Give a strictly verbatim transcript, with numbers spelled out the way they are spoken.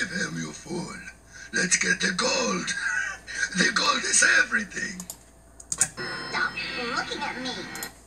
him, you fool. Let's get the gold. The gold is everything. Stop looking at me.